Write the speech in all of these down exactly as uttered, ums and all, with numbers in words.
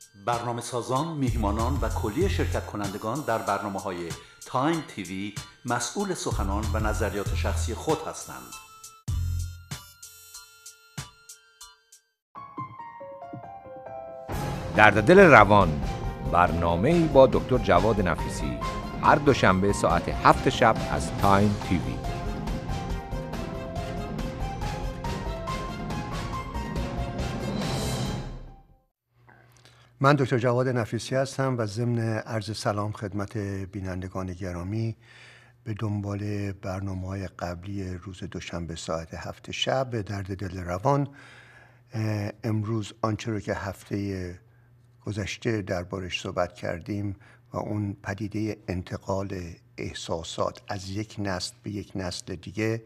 برنامه سازان، میهمانان و کلیه شرکت کنندگان در برنامه‌های تایم تیوی مسئول سخنان و نظریات شخصی خود هستند. درد دل روان، برنامه‌ای با دکتر جواد نفیسی، هر دوشنبه ساعت هفت شب از تایم تیوی. من دکتر جواد نفیسی هستم و ضمن عرض سلام خدمت بینندگان گرامی به دنبال برنامه‌های قبلی روز دوشنبه ساعت هفت شب به درد دل روان. امروز آنچه رو که هفته گذشته دربارش صحبت کردیم و اون پدیده انتقال احساسات از یک نسل به یک نسل دیگه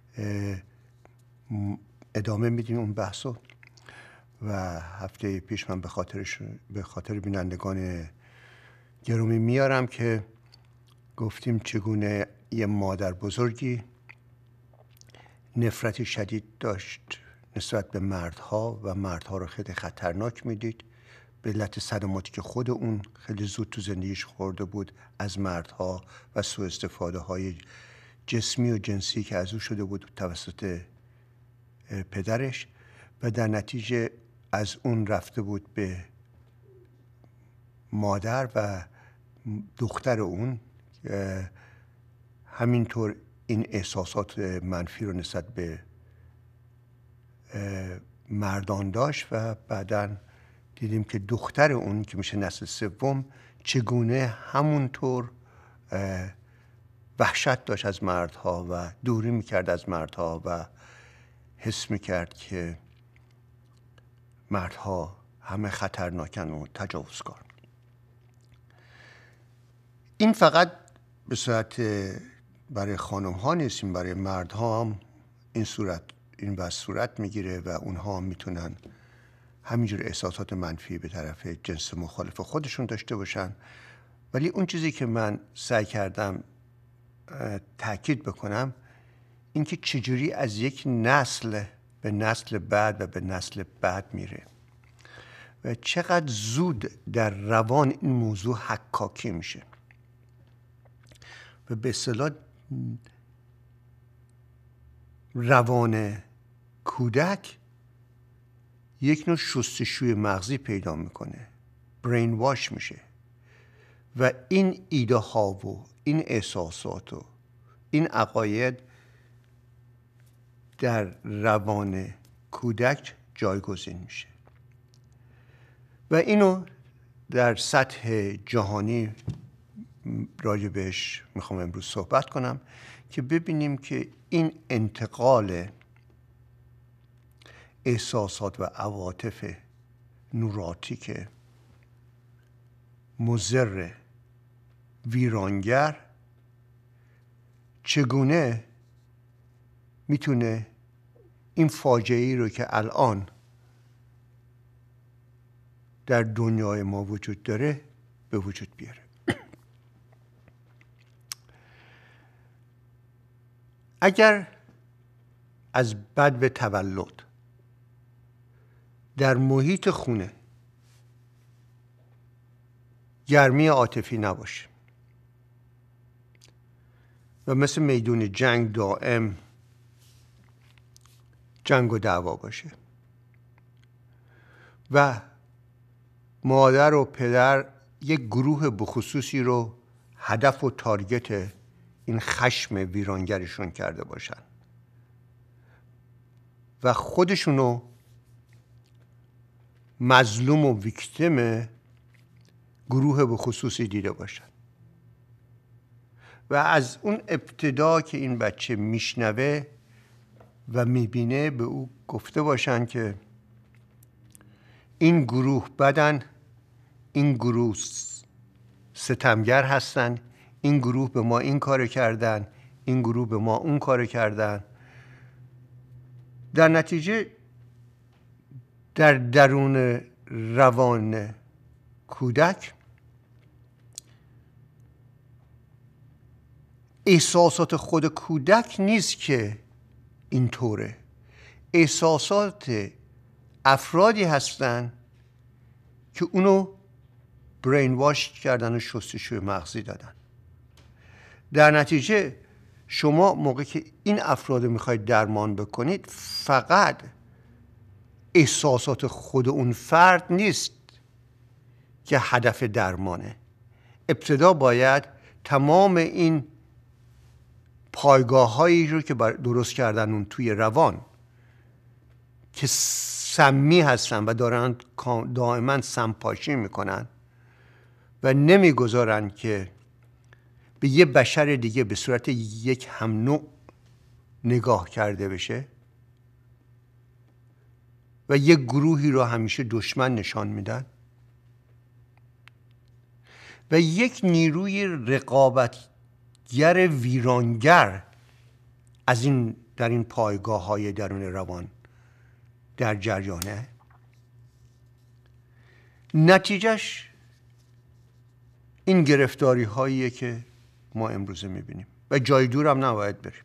ادامه میدیم اون بحثو. و هفته پیش من به خاطرش به خاطر بینندگان گرامی میارم که گفتیم چگونه یه مادر بزرگی نفرتی شدید داشت نسبت به مردها و مردها رو خیلی خطرناک میدید به علت صدماتی که خود اون خیلی زود تو زندگیش خورده بود از مردها و سوء استفاده های جسمی و جنسی که از او شده بود توسط پدرش و در نتیجه از اون رفته بود به مادر و دختر اون. همینطور این احساسات منفی رو نسبت به مردان داشت و بعداً دیدیم که دختر اون که میشه نسل سوم چگونه همونطور وحشت داشت از مردها و دوری میکرد از مردها و حس میکرد که مردها همه خطرناکن و تجاوزکار. این فقط به صورت برای خانم ها نیست، این برای مردها هم این صورت این وضع صورت میگیره و اونها هم میتونن همینجور احساسات منفی به طرف جنس مخالف خودشون داشته باشن. ولی اون چیزی که من سعی کردم تأکید بکنم این که چجوری از یک نسل به نسل بعد و به نسل بعد میره و چقدر زود در روان این موضوع حکاکی میشه و به اصطلاح روان کودک یک نوع شستشوی مغزی پیدا میکنه، برین واش میشه و این ایده ها و این احساسات و این عقاید در روان کودک جایگزین میشه و اینو در سطح جهانی راجع بهش میخوام امروز صحبت کنم که ببینیم که این انتقال احساسات و عواطف نوراتیک مضر ویرانگر چگونه میتونه این فاجعه‌ای رو که الان در دنیای ما وجود داره به وجود بیاره. اگر از بدو تولد در محیط خونه گرمی عاطفی نباشه و مثل میدون جنگ دائم جنگ و دعوا باشه و مادر و پدر یک گروه بخصوصی رو هدف و تارگت این خشم ویرانگرشون کرده باشن و خودشونو مظلوم و ویکتیم گروه بخصوصی دیده باشن و از اون ابتدا که این بچه میشنوه و میبینه به او گفته باشن که این گروه بدن، این گروه ستمگر هستن، این گروه به ما این کار کردن، این گروه به ما اون کار کردن. در نتیجه در درون روان کودک احساسات خود کودک نیست که اینطوره، احساسات افرادی هستن که اونو برین واش کردن و شستشوی مغزی دادن. در نتیجه شما موقعی که این افراد رو میخواید درمان بکنید، فقط احساسات خود اون فرد نیست که هدف درمانه. ابتدا باید تمام این پایگاه هایی رو که درست کردن اون توی روان که سمی هستن و دارن دائما سمپاشی میکنن و نمیگذارن که به یه بشر دیگه به صورت یک هم نوع نگاه کرده بشه و یک گروهی رو همیشه دشمن نشان میدن و یک نیروی رقابتگر ویرانگر از این در این پایگاه های درون روان در جریانه. نتیجهش این گرفتاری هاییه که ما امروزه میبینیم و جای دور هم نباید بریم.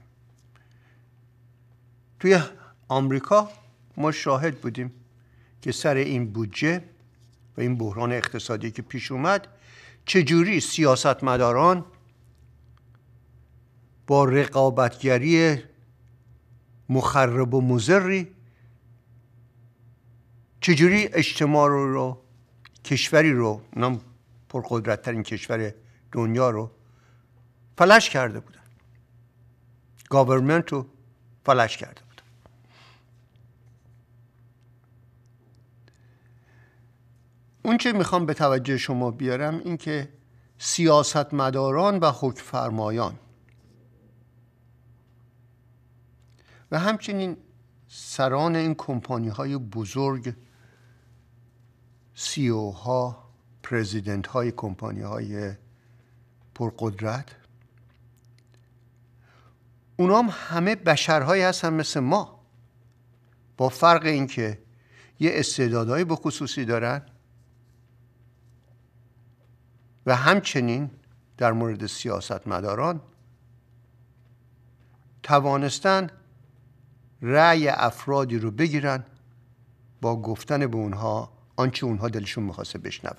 توی آمریکا ما شاهد بودیم که سر این بودجه و این بحران اقتصادی که پیش اومد چجوری سیاستمداران با رقابتگری مخرب و مضری چجوری اجتماع رو, رو کشوری رو، نام پرقدرت‌ترین کشور دنیا رو فلج کرده بودن، گاورمنت رو فلج کرده بودن. اون چه میخوام به توجه شما بیارم این که سیاستمداران و حکمفرمایان و همچنین سران این کمپانی های بزرگ، سی او ها، پرزیدنت های کمپانی های پرقدرت، اونا هم همه بشرهایی هستن مثل ما، با فرق این که یه استعدادهای بخصوصی دارن و همچنین در مورد سیاستمداران توانستن رأی افرادی رو بگیرن با گفتن به اونها آنچه اونها دلشون میخواسته بشنون.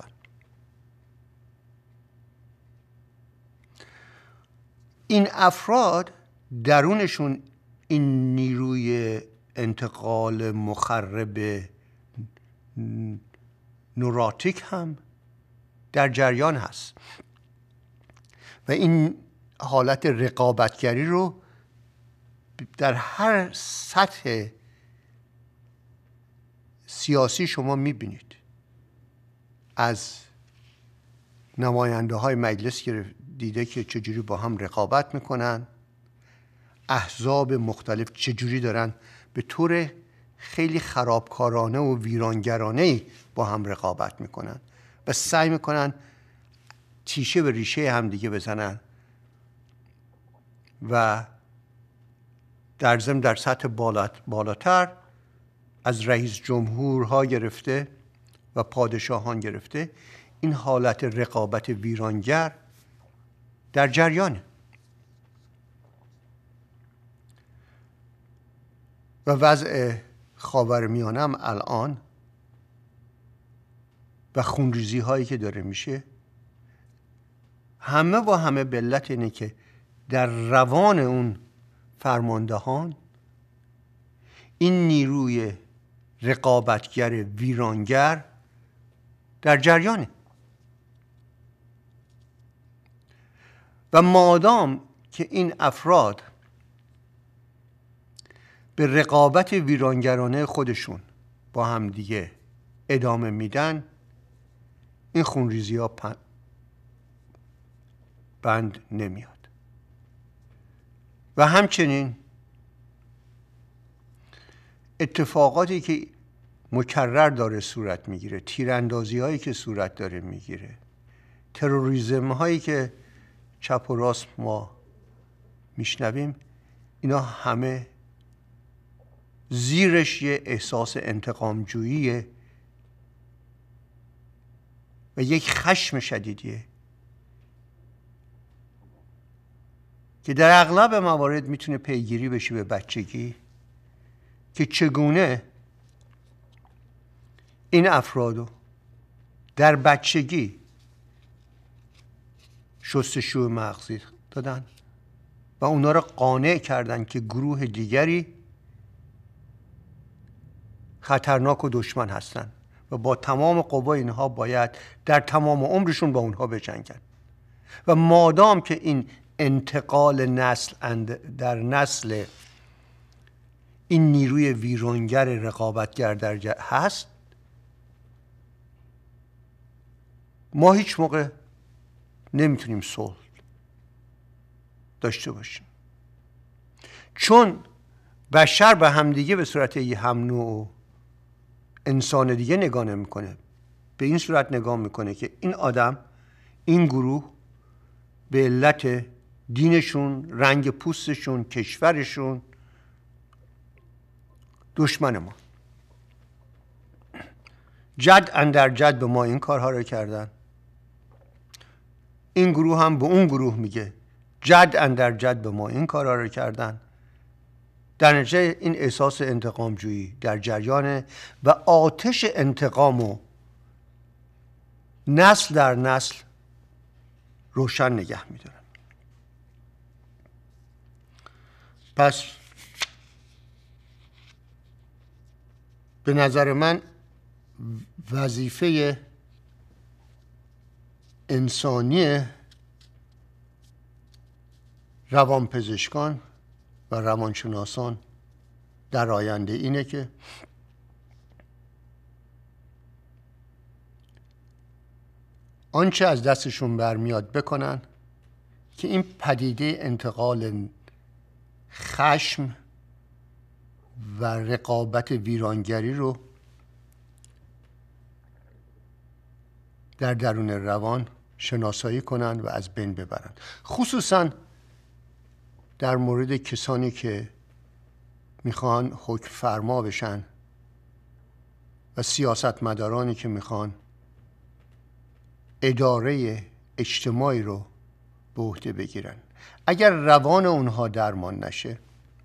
این افراد درونشون این نیروی انتقال مخرب نوراتیک هم در جریان هست و این حالت رقابتگری رو در هر سطح سیاسی شما میبینید. از نماینده های مجلس دیده که چجوری با هم رقابت میکنن، احزاب مختلف چجوری دارن به طور خیلی خرابکارانه و ویرانگرانه با هم رقابت میکنن و سعی میکنن تیشه به ریشه هم دیگه بزنن و در ضمن در سطح بالاتر از رئیس جمهورها گرفته و پادشاهان گرفته این حالت رقابت ویرانگر در جریانه و وضع خاورمیانه هم الان و خونریزی هایی که داره میشه همه و همه به علت اینه که در روان اون فرماندهان این نیروی رقابتگر ویرانگر در جریانه و مادام که این افراد به رقابت ویرانگرانه خودشون با هم دیگه ادامه میدن، این خونریزی ها بند نمیاد. و همچنین اتفاقاتی که مکرر داره صورت میگیره، تیراندازی هایی که صورت داره میگیره، تروریسم هایی که چپ و راست ما میشنویم، اینا همه زیرش یه احساس انتقام جوییه و یک خشم شدیدیه که در اغلب موارد میتونه پیگیری بشه به بچگی که چگونه این افرادو در بچگی شستشوی مغزی دادن و اونا رو قانع کردن که گروه دیگری خطرناک و دشمن هستن و با تمام قوا اینها باید در تمام عمرشون با اونها بجنگن. و مادام که این انتقال نسل در نسل این نیروی ویرانگر رقابتگر در هست، ما هیچ موقع نمیتونیم صلح داشته باشیم، چون بشر به همدیگه به صورت یه هم نوع انسان دیگه نگاه نمیکنه. به این صورت نگاه میکنه که این آدم، این گروه به علت دینشون، رنگ پوستشون، کشورشون دشمن ما. جد اندر جد به ما این کارها رو کردن، این گروه هم به اون گروه میگه جد اندر جد به ما این کارها رو کردن. در نتیجه این احساس انتقام جویی در جریانه و آتش انتقامو نسل در نسل روشن نگه میدارن. پس به نظر من وظیفه انسانی روانپزشکان و روانشناسان در آینده اینه که آنچه از دستشون برمیاد بکنن که این پدیده انتقال خشم و رقابت ویرانگری رو در درون روان شناسایی کنن و از بین ببرن، خصوصا در مورد کسانی که میخوان حکم فرما بشن و سیاستمدارانی که میخوان اداره اجتماعی رو به عهده بگیرن. اگر روان اونها درمان نشه،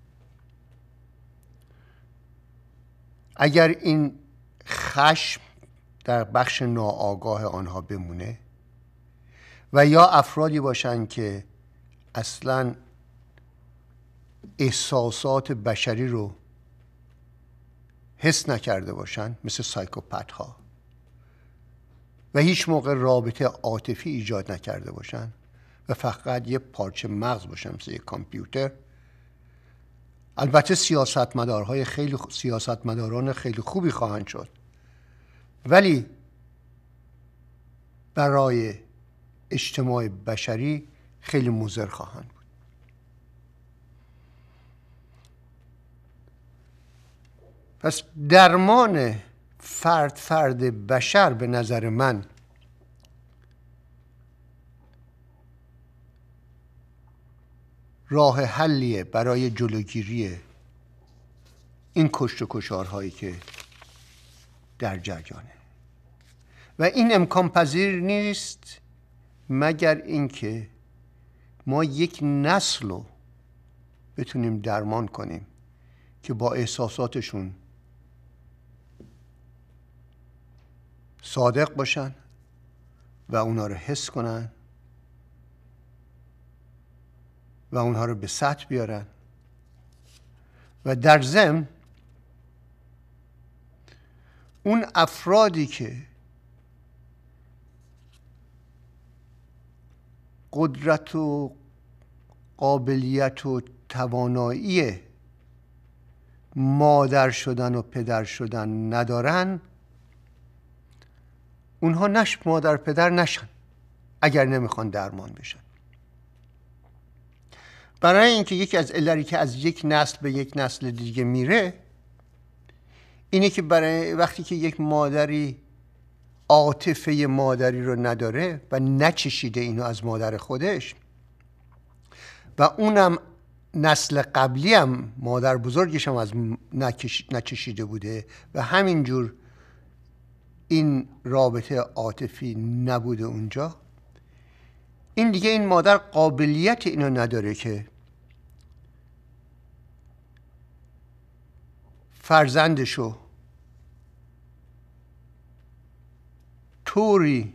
اگر این خشم در بخش ناآگاه آنها بمونه و یا افرادی باشن که اصلاً احساسات بشری رو حس نکرده باشن، مثل سایکوپت ها، و هیچ موقع رابطه عاطفی ایجاد نکرده باشن و فقط یه پارچه مغز باشن مثل یه کامپیوتر، البته سیاستمدارهای خیلی سیاستمداران خیلی خوبی خواهند شد، ولی برای اجتماع بشری خیلی مضر خواهند بود. پس درمان فرد فرد بشر به نظر من راه حلیه برای جلوگیری این کشت و کشارهایی که در جریانه و این امکان پذیر نیست مگر اینکه ما یک نسل رو بتونیم درمان کنیم که با احساساتشون صادق باشن و اونها رو حس کنن و اونها رو به سطح بیارن و در ضمن اون افرادی که قدرت و قابلیت و توانایی مادر شدن و پدر شدن ندارن، اونها نش مادر پدر نشن اگر نمیخوان درمان بشن. برای اینکه یکی از علتی که از یک نسل به یک نسل دیگه میره اینه که برای وقتی که یک مادری عاطفه مادری رو نداره و نچشیده اینو از مادر خودش و اونم نسل قبلی هم مادر بزرگش هم از نچشیده بوده و همینجور این رابطه عاطفی نبوده اونجا، این دیگه این مادر قابلیت اینو نداره که فرزندشو طوری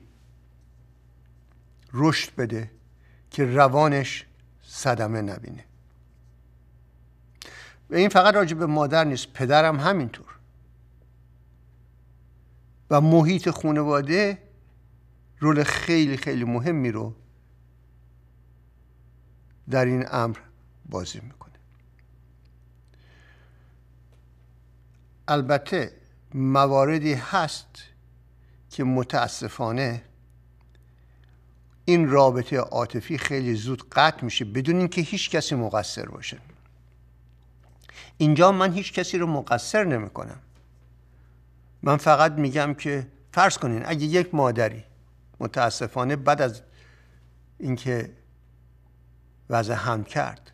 رشد بده که روانش صدمه نبینه. و این فقط راجع به مادر نیست، پدرم همینطور. و محیط خانواده رول خیلی خیلی مهمی رو در این امر بازی میکنه. البته مواردی هست که متاسفانه این رابطه عاطفی خیلی زود قطع میشه بدون اینکه هیچ کسی مقصر باشه. اینجا من هیچ کسی رو مقصر نمی کنم. من فقط میگم که فرض کنین اگه یک مادری متاسفانه بعد از اینکه وضع حمل کرد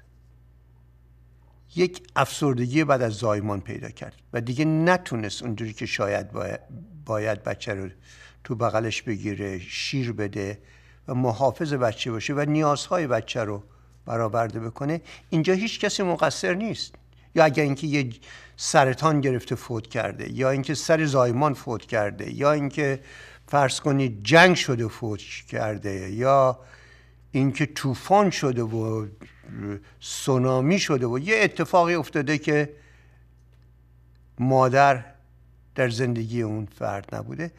یک افسردگی بعد از زایمان پیدا کرد و دیگه نتونست اونجوری که شاید باید, باید بچه رو تو بغلش بگیره، شیر بده و محافظ بچه باشه و نیازهای بچه رو برآورده بکنه، اینجا هیچ کسی مقصر نیست. یا اگر اینکه یه سرطان گرفته فوت کرده، یا اینکه سر زایمان فوت کرده، یا اینکه فرض کنید جنگ شده فوت کرده، یا اینکه طوفان شده و سونامی شده و یه اتفاقی افتاده که مادر در زندگی اون فرد نبوده،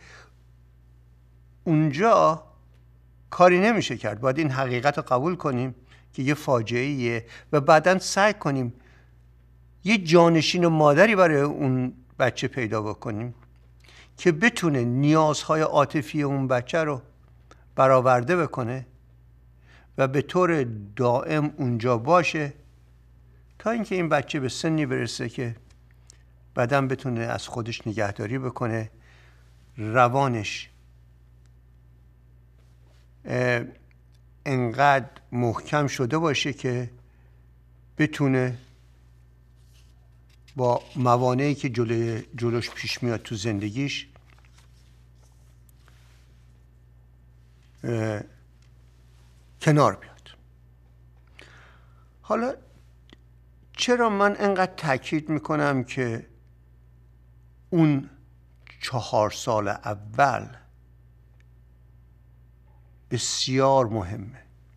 اونجا کاری نمیشه کرد. باید این حقیقت رو قبول کنیم که یه فاجعه‌ایه و بعداً سعی کنیم یه جانشین مادری برای اون بچه پیدا بکنیم که بتونه نیازهای عاطفی اون بچه رو برآورده بکنه و به طور دائم اونجا باشه تا اینکه این بچه به سنی برسه که بعداً بتونه از خودش نگهداری بکنه، روانش انقدر محکم شده باشه که بتونه با موانعی که جلوی جلوش پیش میاد تو زندگیش کنار بیاد. حالا چرا من انقدر تاکید میکنم که اون چهار سال اول بسیار مهمه؟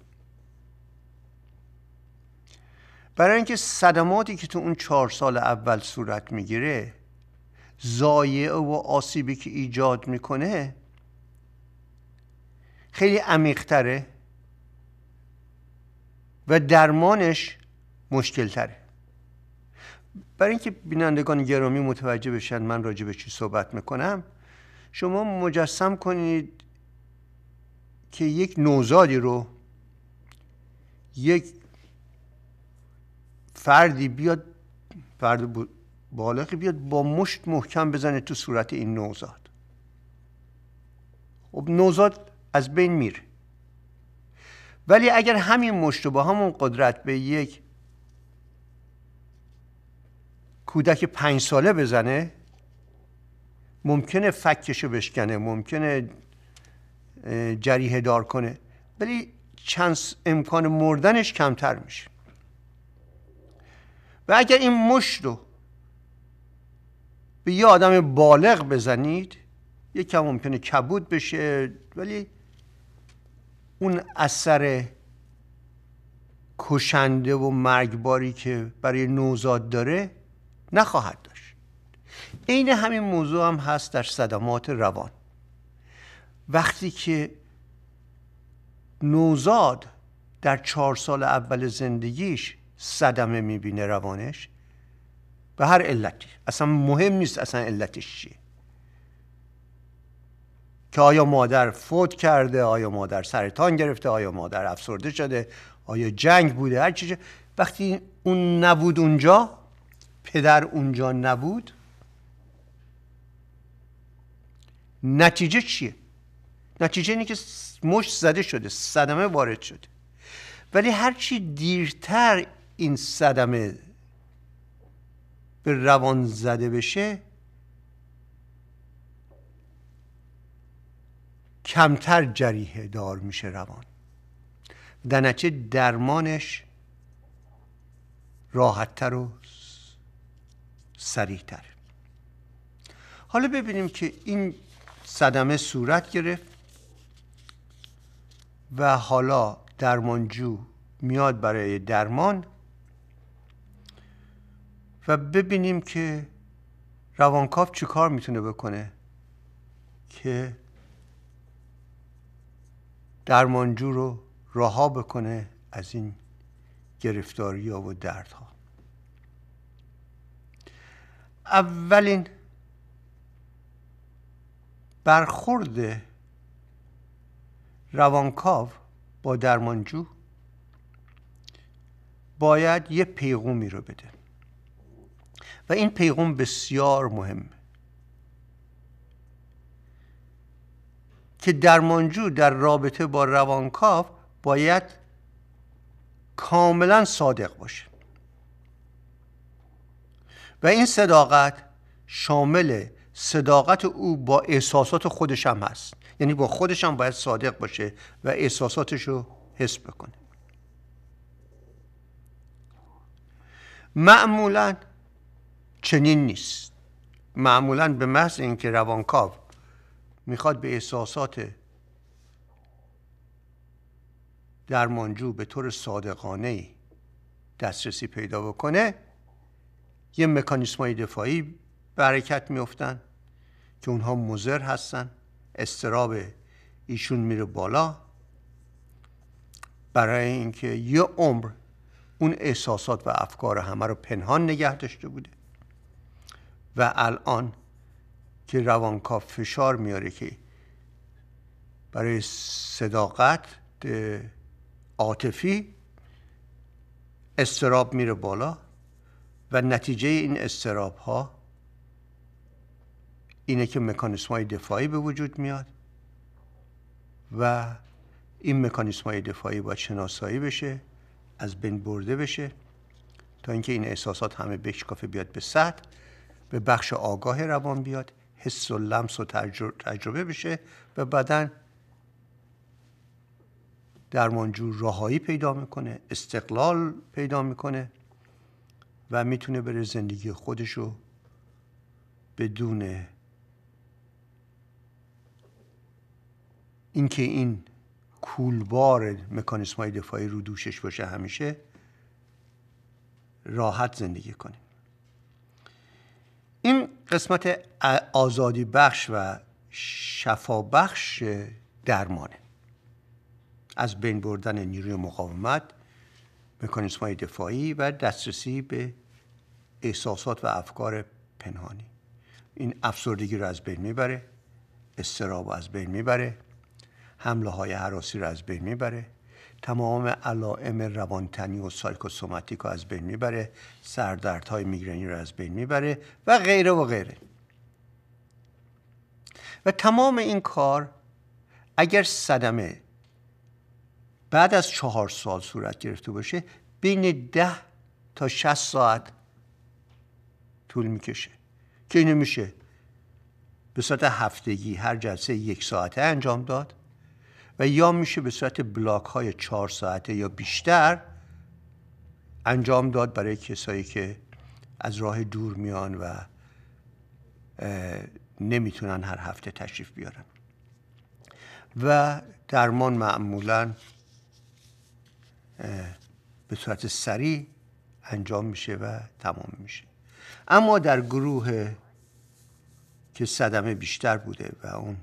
برای اینکه صدماتی که تو اون چهار سال اول صورت میگیره، ضایعه و آسیبی که ایجاد میکنه خیلی عمیق‌تره و درمانش مشکل تره. برای اینکه بینندگان گرامی متوجه بشن من راجع به چی صحبت میکنم، شما مجسم کنید که یک نوزادی رو یک فردی بیاد، فرد بالغی بیاد با مشت محکم بزنه تو صورت این نوزاد. خب نوزاد از بین میره. ولی اگر همین مشت رو با همون قدرت به یک کودک پنج ساله بزنه، ممکنه فکشو بشکنه، ممکنه جریحه دار کنه، ولی چانس امکان مردنش کمتر میشه. و اگر این مشت رو به یه آدم بالغ بزنید، یکم ممکنه کبود بشه، ولی اون اثر کشنده و مرگباری که برای نوزاد داره نخواهد داشت. عین همین موضوع هم هست در صدمات روان. وقتی که نوزاد در چهار سال اول زندگیش صدمه میبینه روانش، به هر علتی، اصلا مهم نیست اصلا علتش چیه، که آیا مادر فوت کرده، آیا مادر سرطان گرفته، آیا مادر افسرده شده، آیا جنگ بوده، هر چیزی، وقتی اون نبود اونجا، پدر اونجا نبود، نتیجه چیه؟ نتیجه اینه که مشت زده شده، صدمه وارد شده. ولی هرچی دیرتر این صدمه به روان زده بشه، کمتر جریحه دار میشه روان، در نتیجه درمانش راحت‌تر و سریع‌تر. حالا ببینیم که این صدمه صورت گرفت و حالا درمانجو میاد برای درمان و ببینیم که روانکاو چی کار میتونه بکنه که درمانجو رو رها بکنه از این گرفتاری ها و دردها. اولین برخورد روانکاو با درمانجو باید یه پیغامی رو بده و این پیغام بسیار مهمه که درمانجو در رابطه با روانکاو باید کاملا صادق باشه و این صداقت شامل صداقت او با احساسات خودش هم هست، یعنی با خودش هم باید صادق باشه و احساساتش رو حس بکنه. معمولا چنین نیست. معمولا به محض اینکه روانکاو میخواد به احساسات درمانجو به طور صادقانه دسترسی پیدا بکنه، یه مکانیسم‌های دفاعی به حرکت میفتن که اونها مضر هستن. اضطراب ایشون میره بالا برای اینکه یه عمر اون احساسات و افکار همه رو پنهان نگه داشته بوده و الان که روانکاو فشار میاره که برای صداقت عاطفی، اضطراب میره بالا و نتیجه این اضطراب ها اینه که مکانیسم های دفاعی به وجود میاد و این مکانیسم های دفاعی باید شناسایی بشه، از بین برده بشه تا اینکه این احساسات همه بشکافه، بیاد به سطح، به بخش آگاه روان بیاد، حس و لمس و تجربه بشه و بعداً درمانجو رهایی پیدا میکنه، استقلال پیدا میکنه و میتونه بره زندگی خودشو بدون اینکه این کولبار مکانیسم های دفاعی رو دوشش باشه همیشه راحت زندگی کنه. این قسمت آزادی بخش و شفا بخش درمانه، از بین بردن نیروی مقاومت، مکانیسم های دفاعی و دسترسی به احساسات و افکار پنهانی. این افسردگی رو از بین میبره، اضطراب رو از بین میبره، حمله های هراسی رو از بین میبره، تمام علائم روانتنی و سایکوسوماتیک رو از بین میبره، سردردهای میگرنی رو از بین میبره و غیره و غیره. و تمام این کار اگر صدمه بعد از چهار سال صورت گرفته باشه بین ده تا شصت ساعت طول میکشه که اینو میشه به صورت هفتگی هر جلسه یک ساعته انجام داد و یا میشه به صورت بلاک های چهار ساعته یا بیشتر انجام داد برای کسایی که از راه دور میان و نمیتونن هر هفته تشریف بیارن. و درمان معمولاً به صورت سریع انجام میشه و تمام میشه. اما در گروه که صدمه بیشتر بوده و اون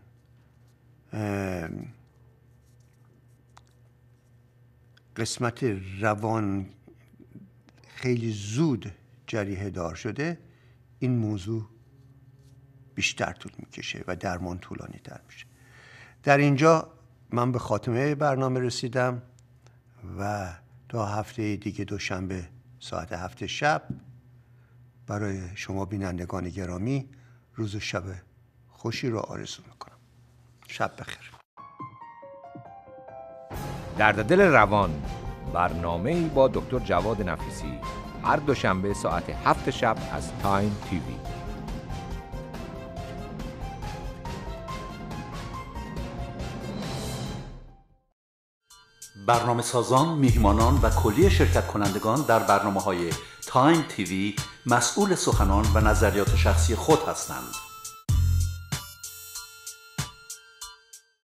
قسمت روان خیلی زود جریحه دار شده، این موضوع بیشتر طول میکشه و درمان طولانی تر میشه. در اینجا من به خاتمه برنامه رسیدم و تا هفته دیگه دوشنبه ساعت هفت شب برای شما بینندگان گرامی روز و شب خوشی رو آرزو میکنم. شب بخیر. درد دل روان، برنامه‌ای با دکتر جواد نفیسی، هر دوشنبه ساعت هفت شب از تایم تیوی. برنامه سازان، میهمانان و کلیه شرکت کنندگان در برنامه‌های تایم تیوی مسئول سخنان و نظریات شخصی خود هستند.